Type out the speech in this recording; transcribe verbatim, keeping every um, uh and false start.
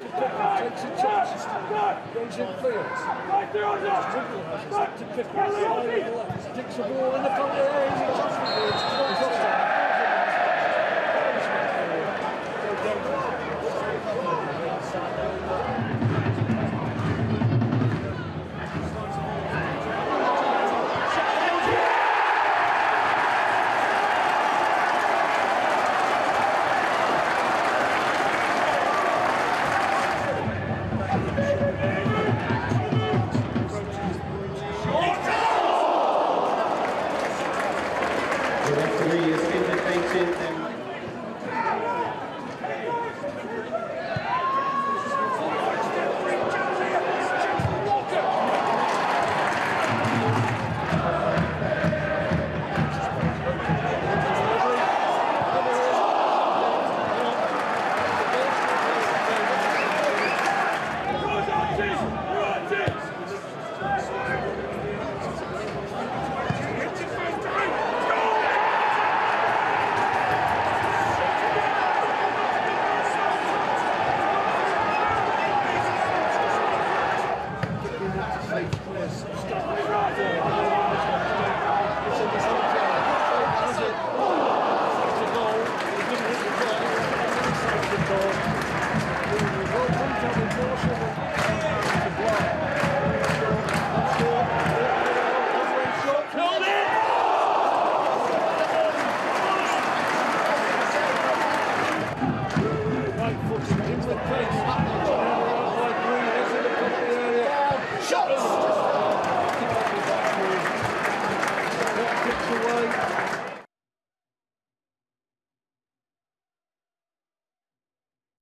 to Pickford, takes a chance, goes in field. Winkle has it, to Pickford, side of the left, sticks the ball in the corner, he's off the ball,